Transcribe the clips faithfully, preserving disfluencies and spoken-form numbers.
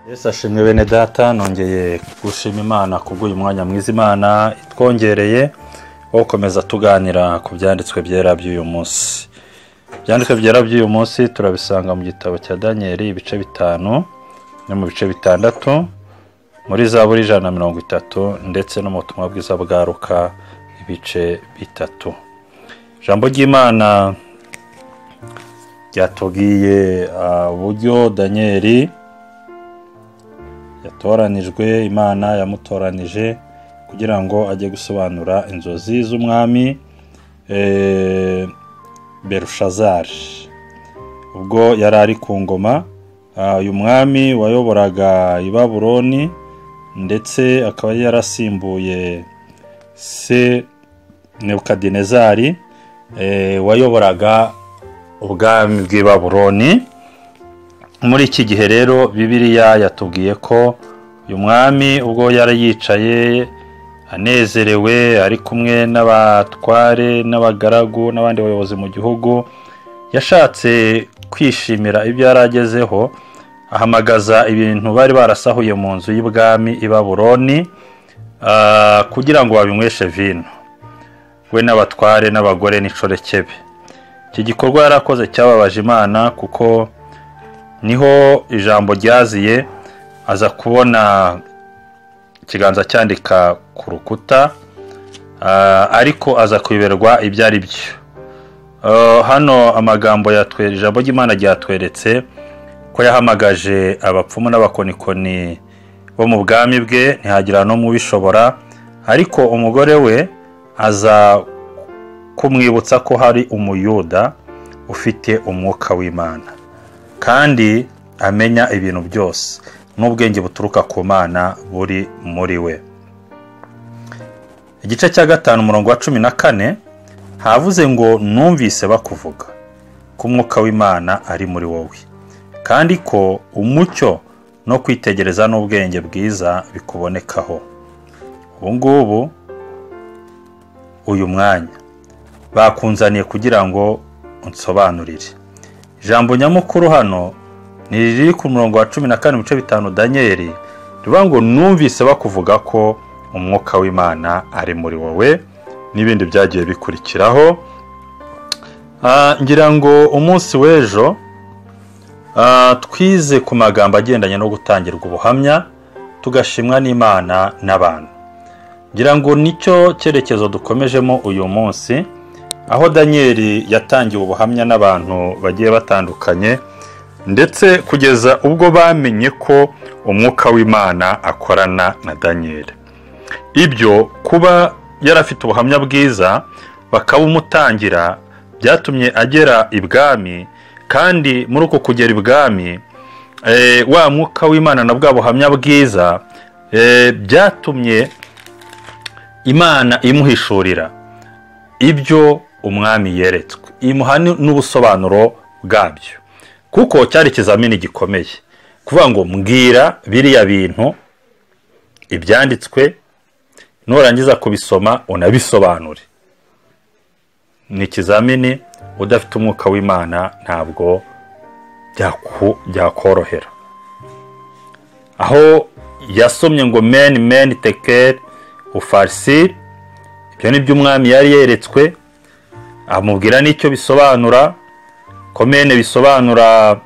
Yesu ashimwe bene data, nongeye gushima Imana kubw'uyu mwanya mwiza Imana itwongereye wo gukomeza tuganira ku byanditswe byera by'uyu munsi. Byanditswe byera by'uyu munsi turabisanga mu gitabo cya Danieli ibice bitanu no mu bice bitandatu, muri Zaburi ijana na mirongo itatu ndetse no mu butumwa bwiza bwa Luka ibice bitatu. Ijambo ry'Imana ryatubwiye uburyo Danieli yatoranijwe, Imana yamutoranije kugira ngo ajye gusobanura inzozi z'umwami e, Belushazari. Ubwo yari ari ku ngoma, uyu mwami wayoboraga i Babuloni ndetse akaba yarasimbuye se Nebukadinezari e, wayoboraga ubwami bw'i Babuloni. Muri iki gihe rero Bibiliya yatubwiye ko uyu mwami ubwo yari yicaye anezerewe ari kumwe n'abatware n'abagaragu n'abandi bayobozi mu gihugu, yashatse kwishimira ibyo yaragezeho, ahamagaza ibintu bari barasahuye mu nzu y'ibwami i Babuloni uh, kugira ngo babinyweshe vino, we n'abatware n'abagore n'inshoreke be. Iki gikorwa yarakoze cyababaje Imana kuko niho ijambo ryaziye, aza kubona ikiganza cyandika ku rukuta, uh, ariko aza kwiberwa ibyo ari byo. Uh, hano amagambo yatwere ijambo ry'Imana ryatweretse ko yahamagaje abapfumu n'abakonikoni bo mu bwami bwe, ntihagira no mubishobora, ariko umugore we aza kumwibutsa ko hari umuyuda ufite umwuka w'Imana kandi amenya ibintu byose n'ubwenge buturuka ku Mana buri muri we. Igice cya gatanu umurongo wa cumi na kane havuze ngo numvise bakuvuga ko umwuka w'Imana ari muri wowe kandi ko umucyo no kwitegereza n'ubwenge bwiza bikubonekaho. Ubu ngubu uyu mwanya bakunzaniye kugira ngo unsobanurire. Ijambo nyamukuru hano ni riri ku murongo wa cumi na kane mu bice bitanu Danieli, rivuga ngo numvise bakuvuga ko umwuka w'Imana ari muri wowe, n'ibindi byagiye bikurikiraho. Uh, ngira ngo umunsi w'ejo uh, twize ku magambo agendanye no gutangirwa ubuhamya, tugashimwa n'Imana n'abantu. Ngira ngo nicyo cyerekezo dukomejemo uyu munsi, aho Danieli yatangiye ubuhamya n'abantu bagiye batandukanye, ndetse kugeza ubwo bamenye ko umwuka w'Imana akorana na Danieli. Ibyo kuba yarafite ubuhamya bwiza bakabumutangira byatumye agera ibwami, kandi muri uko kugera ibwami e, wa mwuka w'Imana na bwa buhamya bwiza e, byatumye Imana imuhishurira ibyo umwami yeretswe, imuha n'ubusobanuro bwabyo, kuko cyari ikizamini gikomeye kuvuga ngo mbwira biriya bintu ibyanditswe, nurangiza kubisoma unabisobanure. Ni ikizamini udafite umwuka w'Imana ntabwo byakorohera. Aho yasomye ngo men men teker ufarsir, ibyo ni byo umwami yari yeretswe, amubwira n'icyo bisobanura. Komene bisobanura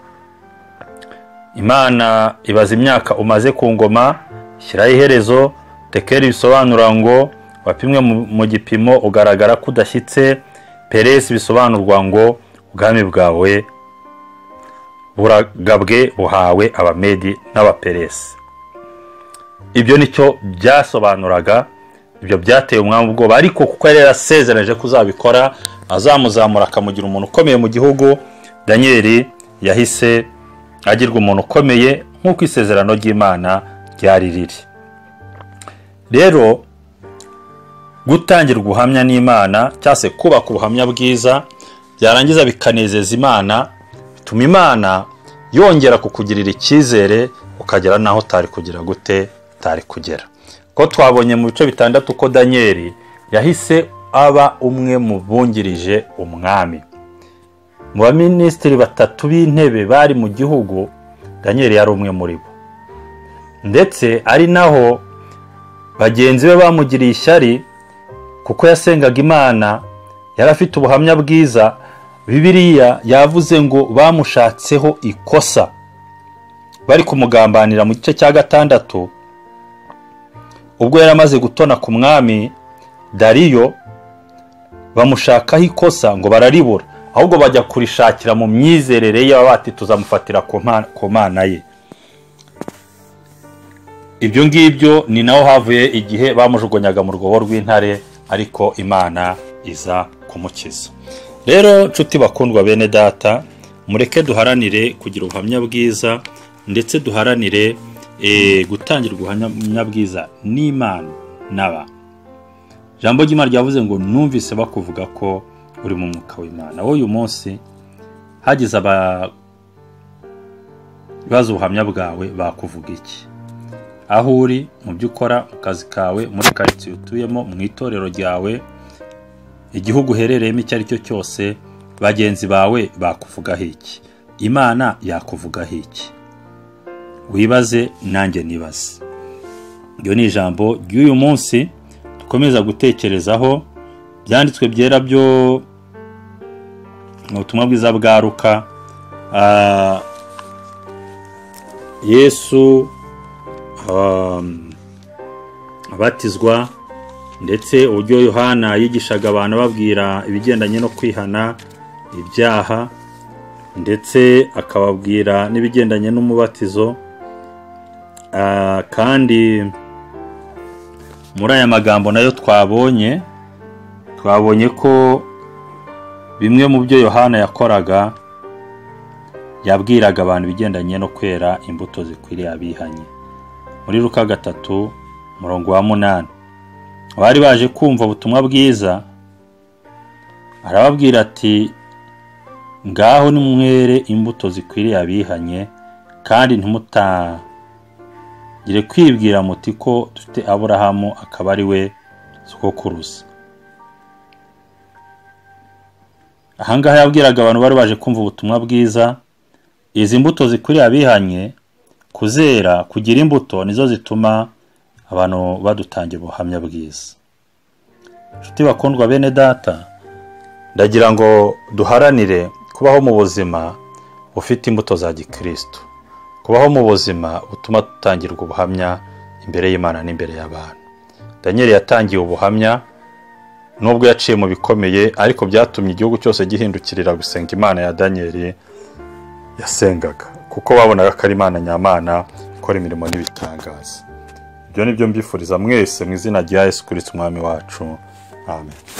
Imana ibaza imyaka umaze ku ngoma, shyiraho iherezo. Tekeri bisobanura ngo wapimwe mu gipimo ugaragara ko udashyitse. Peresi bisobanurwa ngo ubwami bwawe buragabwe buhawe abamedi n'abaperesi. Ibyo nicyo byasobanuraga, ibyo byateye umwami ubwoba, ariko kuko yari yarasezereje kuzabikora, azamuzamura akamugira umuntu ukomeye mu gihugu, Danieli yahise agirwa umuntu ukomeye nk'uko isezerano ry'Imana ryari riri. Rero gutangirwa ubuhamya n'Imana cyase kubaka ubuhamya bwiza byarangiza bikanezeza Imana, bituma Imana yongera kukugirira icyizere ukagera naho utari kugira gute utari kugera. Ko twabonye mu bice bitandatu ko Danieli yahise aba umwe mu bungirije umwami. Mu baminisitiri batatu b'intebe bari mu gihugu, Danieli yari umwe muri bo. ndetse ari naho bagenzi be bamugiriye ishyari kuko yasengaga Imana, yari afite ubuhamya bwiza. Bibiliya yavuze ngo bamushatseho ikosa bari kumugambanira mu gice cya gatandatu, ubwo yari amaze gutona ku mwami Dariyo. Bamushakaho ikosa ngo bararibura, ahubwo bajya kurishakira mu myizerere ye, bati tuzamufatira ku Mana ye. Ibyo ngibyo ni naho havuye igihe bamujugunyaga mu rwobo rw'intare, ariko Imana iza kumukiza. Rero nshuti bakundwa bene data, mureke duharanire kugira ubuhamya bwiza, ndetse duharanire e, gutangira ubuhamya bwiza n'Imana n'aba. Jambo ry'Imana ryavuze ngo numvise bakuvuga ko uri mu mwuka w'Imana. Wowe uyu munsi hagize aba baza ubuhamya bwawe bakuvuga iki? Aho uri, mu byo ukora, mu kazi kawe, muri quartier utuyemo, mu itorero ryawe, igihugu uherereyemo icyo ari cyo cyose, bagenzi bawe bakuvugaho iki? Imana yakuvugaho iki? Wibaze, nanjye nibaze. Iyo ni ijambo ry'uyu munsi dukomeza gutekerezaho. Byanditswe byera byo mu butumwa bwiza bwa Luka, uh, Yesu um, abatizwa, ndetse uburyo Yohana yigishaga abantu babwira ibigendanye no kwihana ibyaha, ndetse akababwira n'ibigendanye n'umubatizo. Uh, kandi muri aya magambo nayo twabonye twabonye ko bimwe mu byo Yohana yakoraga, yabwiraga abantu ibigendanye no kwera imbuto zikwiriye abihanye. Muri Luka gatatu murongo wa munani, abari baje kumva ubutumwa bwiza arababwira ati, ngaho nimwere imbuto zikwiriye abihanye, kandi ntimutangire kwibwira muti ko dufite Aburahamu akaba ari we sokuruza. Ahangaha yabwiraga abantu bari baje kumva ubutumwa bwiza, izi mbuto zikwiriye abihanye kuzera, kugira imbuto nizo zituma abantu badutangira ubuhamya bwiza. Nshuti bakundwa bene data, ndagira ngo duharanire kubaho mu buzima bufite imbuto za Gikristo, kubaho mu buzima butuma dutangirwa ubuhamya imbere y'Imana n'imbere y'abantu. Daniel yatangiye ubuhamya nubwo yaciye mu bikomeye, ariko byatumye igihugu cyose gihindukirira gusenga Imana ya Daniel yasengaga, kuko babonaga ko ari Imana nyamana ikora imirimo n'ibitangaza. Ibyo ni byo mbifuriza mwese mu izina rya Yesu Kristo umwami wacu. Amen.